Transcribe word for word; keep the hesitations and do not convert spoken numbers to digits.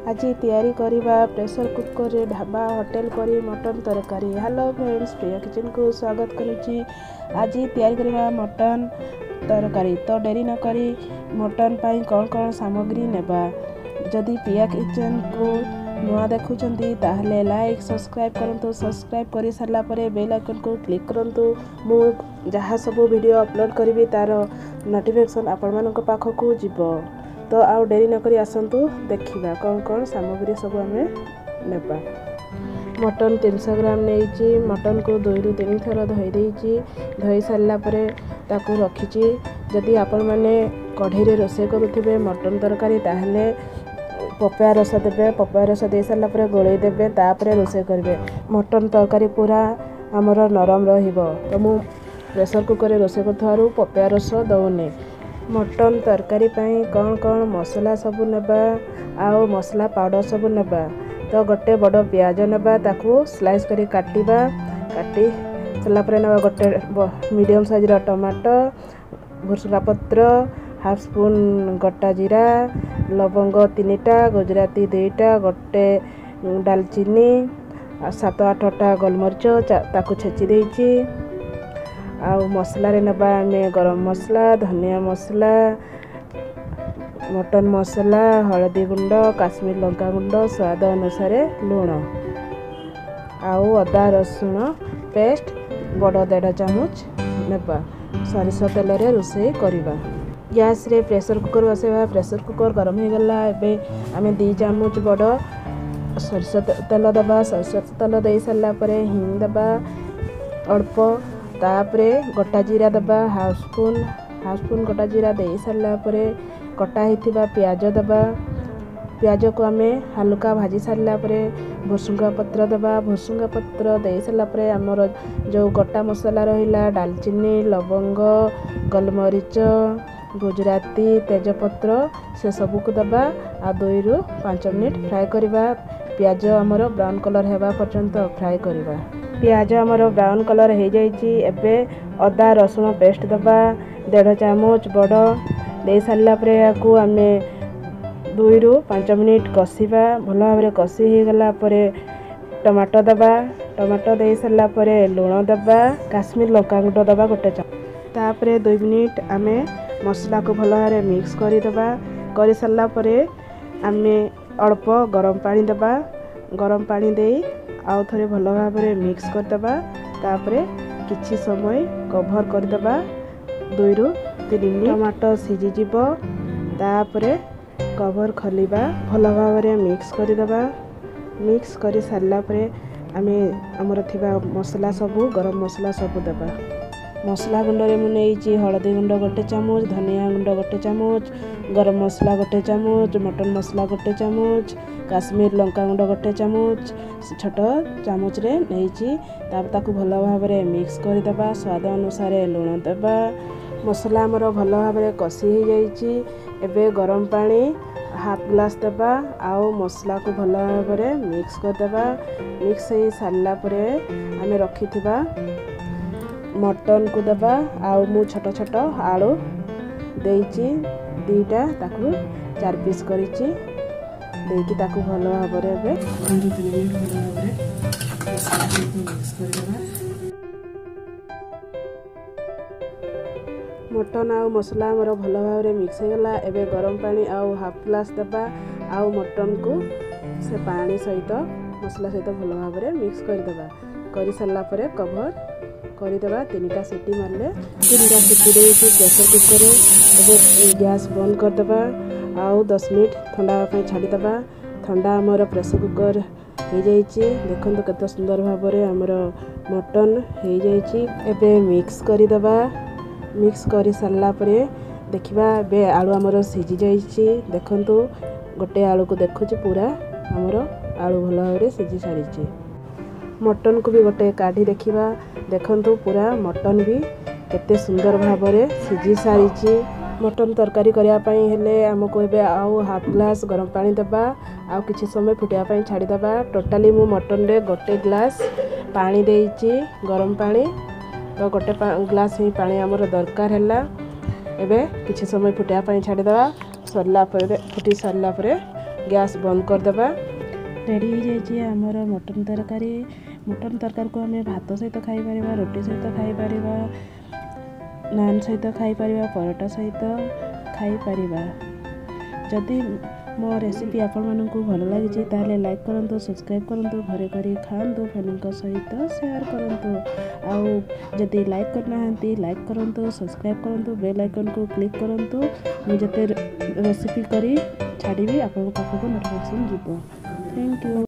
आज तैयारी करवा प्रेशर कुकर रे ढाबा होटेल परी मटन तरकारी। हेलो फ्रेंड्स, प्रिया किचन को स्वागत करुच्ची। आज तैयारी करवा मटन तरकारी। तो डेरी न करी मटन पाई कौन कौन सामग्री नेबा। जदि प्रिया किचन को नुआ देखुचंती ताहले लाइक सब्सक्राइब करंतु। सब्सक्राइब कर सारा परे बेल आइकन को क्लिक करंतु। मु जहाँ सब वीडियो अपलोड करी तार नोटिफिकेशन आपण मानक पाखकू जीवो। तो आउ डेरी न करी आसंतु देखिबा कौन कौन सामग्री सब आमे नेबा। मटन तीन सौ ग्राम नेइची। मटन को दुई रु तीन थर धोई देइची। धोई सारला परे ताकू रखिची। जदि आपण माने कढ़ी रे रोसे करूथिबे मटन तरकारी ताहले पपाया रस देबे। पपाया रस दे सारला परे गोळेई देबे, तापरे रोसे करबे। मटन तरकारी पूरा हमर नरम रहिबो। तो मु प्रेशर कुकर रे रोसे करथारु पपाया रस दउने। मटन तरकारी पाई कौन कौन मसला सब नेबा आउ मसला पाउडर सब नेबा। तो गोटे बड़ प्याज नेबा, ताकू स्लाइस करी काटिबा। काटी सला परे नेबा गोटे मीडियम साइज रा टमाटो, भुसुंगा पत्र, हाफ स्पून गोटा जीरा, लवंग तीनटा, गुजराती दुईटा, गोटे दालचीनी, सात आठटा गोलमरिच ताकू छेची देइची। आउ मसला रे नबा आमे गरम मसला, धनिया मसला, मटन मसला, हळदी गुंड, काश्मीर लंका गुंड, स्वाद अनुसार लूण, आउ अदा रसुण पेस्ट बड़ देढ़ चामच नेबा। सरिष तेल रे रोषेई करबा। गैस रे प्रेशर कुकर बसेबा। प्रेशर कुकर गरम हो गला। एबे आमे दो चामच बड़ सरिष तेल दबा। सरिष तेल दे सारला परे हिंग दबा अल्प, तापरे गोटा जीरा दबा हाफ स्पून। हाफ स्पून गोटा जीरा दे सारला परे कटा हिथिबा प्याज दबा। प्याज को आमे हल्का भाजी सारला परे भुसुंगा पत्र दबा। भुसुंगा पत्र दे सारला परे हमर जो गोटा मसला रहिला दालचीनी, लवंग, गोलमरिच, गुजराती, तेजपत्र से सब को दबा। आ दुई रु पाँच मिनिट फ्राए करबा। प्याज हमर ब्राउन कलर हेबा पर्यंत फ्राए करबा। प्याज हमर ब्राउन कलर हो जाइए। एबे अदा रसुण पेस्ट दबा डेढ़ चामच बड़ दे सारला परे याकू आमे दुई रु पाँच मिनिट कषिबा। भल भाव कषि हो गला परे टमाटो दबा। टमाटो दे सारला परे लूण दबा, काश्मीर लंका गुंड दबा गोटे चामच। तापरे दुई मिनिट आमे मसला को भल भाव मिक्स कर दबा। कर सारला परे आमे अल्प गरम पानी दबा। गरम पानी दे आउ थरे भल भाव मिक्स कर दबा। तापरे किछि समय कवर कर दबा। दुई रु तीन मिनिट टमाटो सिझी जिवो। तापरे कवर खोलिबा। भल भाव मिक्स कर दबा। मिक्स कर सारला परे आमे हमर थिबा मसला सब गरम मसला सब दबा। मसला गुंड रे मु नेइची हळदी गुंड गोटे चामच, धनिया गुंड गोटे चामच, गरम मसला गोटे चामच, मटन मसला गोटे चामच, काश्मीर लंका गुंड गोटे चामच छोट चामच रे नेइची। ताप ताकू भल भाव मिक्स कर दबा। स्वाद अनुसार लूण दबा। मसला हमर भल भाव कषि हो जाइची। एबे गरम पानी हाफ ग्लास दबा। आउ मसला को भल भाव मिक्स कर दबा। मिक्स हो सारला परे आमे रखिथिबा मटन को दबा। आउ मु छोट छोट आलू देइची दीटा, ताकू चार पीस करिची देकी ताकू भल भाव एबे दुई तीन मिनिट भल भाव मिक्स कर दबा। मटन आउ मसला हमर भल भाव मिक्स हो गला। एबे गरम पानी आउ हाफ ग्लास दबा। आउ मटन को से पानी सहित मसला सहित भल भाव मिक्स कर दबा। कर सारला परे कवर करदेबा। तीनटा सीटी मारले तीनटा सीटी दे प्रेशर कुकर रे गैस बंद कर दबा। आउ दस मिनिट ठंडा पे छाड़ी दबा। ठंडा हमर प्रेशर कुकर हो जाइए। देखो केते सुंदर भाव हमर मटन हो जाइए। एबे मिक्स कर दबा। मिक्स कर सारला परे देखिबा बे आलू हमर सिझी जाइए। देखंतु गोटे आलू को देखुची पूरा हमर आलू भल भाव सिझी सारिची। मटन को भी गोटे काढ़ी देखिबा। देखंतु पूरा मटन भी केते सुंदर भाव सिझी सारिची। मटन तरकारी करिया पई हेले हमको एबे आउ हाफ ग्लास गरम पानी दबा। आउ किछि समय फुटिया पई छाड़ी दबा। टोटाली मु मटन रे गोटे ग्लास पानी देइची गरम पानी। तो गोटे ग्लास ही पानी हमर दरकार हैला। एबे किछि समय फुटिया पई छाड़ी दबा। सरला परे फुटी सरला परे गैस बंद करदेबा। रेडी हो जाइए आमर मटन तरकारी। मटन तरकारी को आम भात सहित खाई परिबा, रोटी सहित खाई परिबा, नान सहित खाई परिबा, परोटा सहित खाई परिबा। जदि मो रेसिपी आपण मानकु भल लगी ताले लाइक करंतु, सब्सक्राइब करंतु, घरे करी खांतु, फैमिली सहित शेयर करंतु। आउ जदि लाइक करना हांती लाइक करंतु, सब्सक्राइब करंतु, बेल आइकन को क्लिक करंतु। मु जते रेसिपी करी छाड़ीबी आपण पाखको नोटिफिकेशन जीवो। Thank you.